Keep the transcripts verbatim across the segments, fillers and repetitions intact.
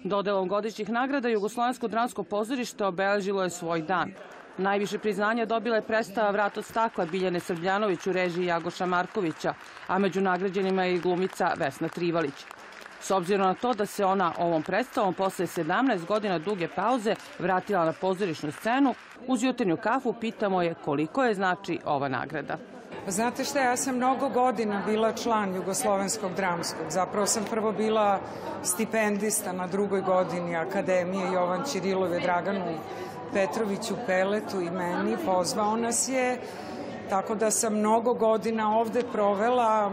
Dodelom godišnjih nagrada Jugoslovensko dramsko pozorište obeležilo je svoj dan. Najviše priznanja dobila je predstava Vrat od stakla Biljane Srbljanović u režiji Jagoša Markovića, a među nagrađenima je i glumica Vesna Trivalić. S obzirom na to da se ona ovom predstavom posle sedamnaest godina duge pauze vratila na pozorišnu scenu, uz jutarnju kafu pitamo je koliko je znači ova nagrada. Znate šta, ja sam mnogo godina bila član Jugoslovenskog dramskog. Zapravo sam prvo bila stipendista na drugoj godini Akademije Jovan Ćirilov je Draganu Petroviću Peletu i meni, pozvao nas je, tako da sam mnogo godina ovde provela,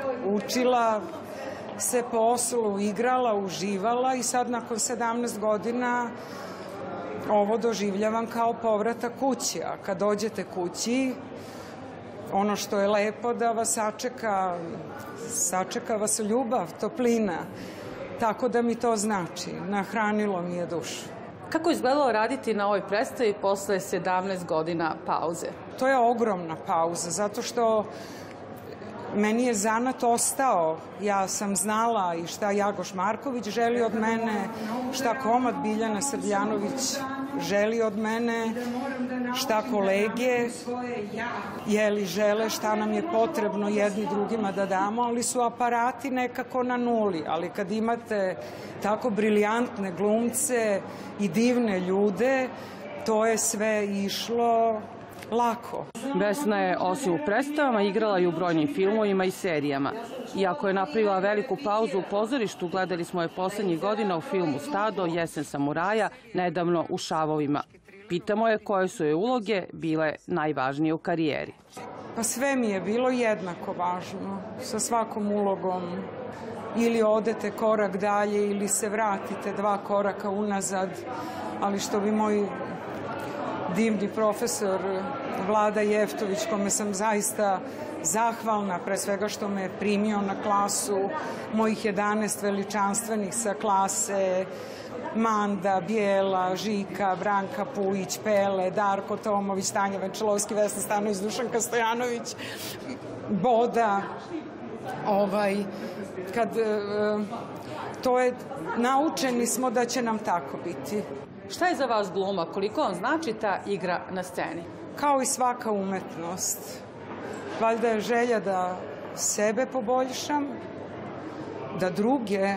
učila se poslu, igrala, uživala i sad nakon sedamnaest godina ovo doživljavam kao povratak kući. A kad dođete kući, ono što je lepo da vas sačeka, sačeka vas ljubav, toplina, tako da mi to znači, nahranilo mi je dušu. Kako je izgledalo raditi na ovoj predstavi posle sedamnaest godina pauze? To je ogromna pauza, zato što meni je zanat ostao. Ja sam znala i šta Jagoš Marković želi od mene, šta komad Biljana Srbljanović želi od mene, šta kolege jeli žele, šta nam je potrebno jedni drugima da damo, ali su aparati nekako na nuli. Ali kad imate tako briljantne glumce i divne ljude, to je sve išlo lako. Vesna je, osim u predstavama, igrala i u brojnim filmovima i serijama. Iako je napravila veliku pauzu u pozorištu, gledali smo je poslednjih godina u filmu Stado, Jesen samuraja, nedavno u Šavovima. Pitamo je koje su joj uloge bile najvažnije u karijeri. Pa sve mi je bilo jednako važno, sa svakom ulogom. Ili odete korak dalje ili se vratite dva koraka unazad, ali što bi moj divni profesor Vlada Jeftović, kome sam zaista zahvalna, pre svega što me je primio na klasu, mojih jedanaest veličanstvenih sa klase, Manda, Bijela, Žika, Branka Pujić, Pele, Darko Tomović, Tanja Venčelovski, Vesna Stanović, Dušanka Stojanović, Boda, ovaj, kad, to je, naučeni smo da će nam tako biti. Šta je za vas gluma? Koliko vam znači ta igra na sceni? Kao i svaka umetnost. Valjda je želja da sebe poboljšam, da druge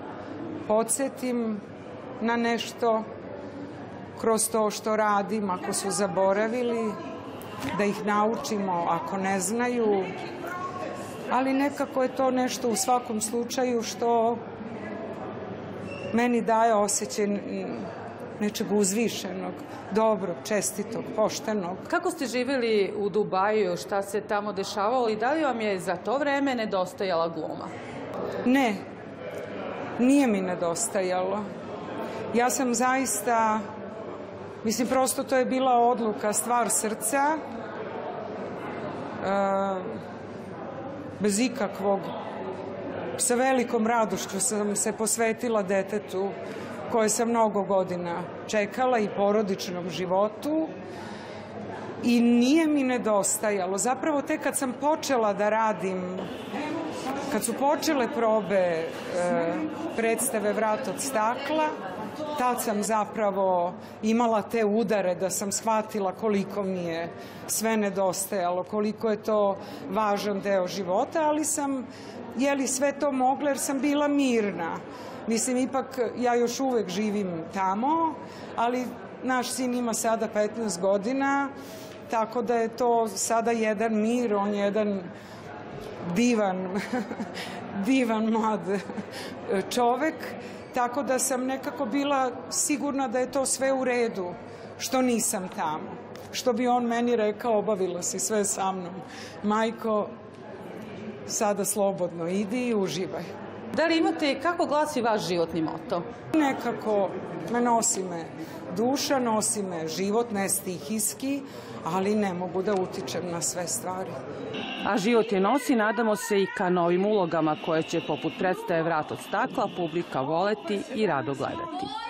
podsjetim na nešto kroz to što radim, ako su zaboravili, da ih naučimo ako ne znaju, ali nekako je to nešto u svakom slučaju što meni daje osjećaj nečeg uzvišenog, dobrog, čestitog, poštenog. Kako ste živjeli u Dubaju, šta se tamo dešavalo i da li vam je za to vreme nedostajala gluma? Ne, nije mi nedostajalo. Ja sam zaista, mislim, prosto to je bila odluka, stvar srca, bez ikakvog, sa velikom radošću sam se posvetila detetu koje sam mnogo godina čekala i porodičnom životu i nije mi nedostajalo. Zapravo tek kad sam počela da radim, kad su počele probe e, predstave Vrat od stakla, tad sam zapravo imala te udare da sam shvatila koliko mi je sve nedostajalo, koliko je to važan deo života, ali sam, jeli, sve to mogla jer sam bila mirna. Mislim, ipak ja još uvek živim tamo, ali naš sin ima sada petnaest godina, tako da je to sada jedan mir, on je jedan divan, divan mlad čovek, tako da sam nekako bila sigurna da je to sve u redu, što nisam tamo. Što bi on meni rekao, obavila si sve sa mnom. Majko, sada slobodno idi i uživaj. Da li imate, kako glasi vaš životni moto? Nekako me nosi me duša, nosi me život, ne stihijski, ali ne mogu da utičem na sve stvari. A život je nosi, nadamo se i ka novim ulogama koje će poput predstave Vrat od stakla publika voleti i rado gledati.